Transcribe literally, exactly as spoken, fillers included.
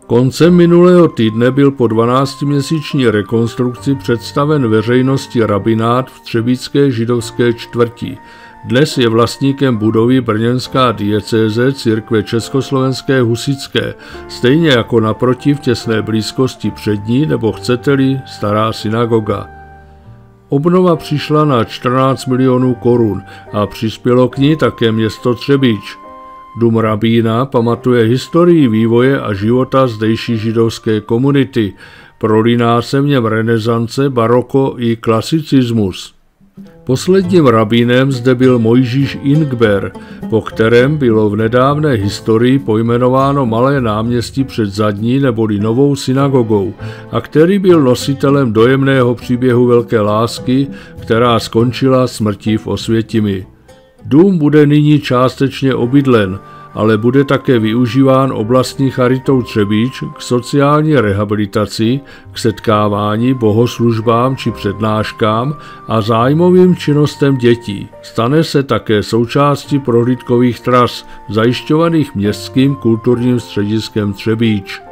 Koncem minulého týdne byl po dvanáctiměsíční rekonstrukci představen veřejnosti rabinát v třebíčské židovské čtvrti. Dnes je vlastníkem budovy brněnská diecéze církve Československé husitské, stejně jako naproti v těsné blízkosti před ní, nebo chcete-li, stará synagoga. Obnova přišla na čtrnáct milionů korun a přispělo k ní také město Třebíč. Dům rabína pamatuje historii vývoje a života zdejší židovské komunity. Prolíná se v něm renesance, baroko i klasicismus. Posledním rabínem zde byl Mojžíš Ingber, po kterém bylo v nedávné historii pojmenováno malé náměstí před zadní neboli novou synagogou a který byl nositelem dojemného příběhu velké lásky, která skončila smrtí v Osvětimi. Dům bude nyní částečně obydlen, ale bude také využíván oblastní charitou Třebíč k sociální rehabilitaci, k setkávání, bohoslužbám či přednáškám a zájmovým činnostem dětí. Stane se také součástí prohlídkových tras zajišťovaných městským kulturním střediskem Třebíč.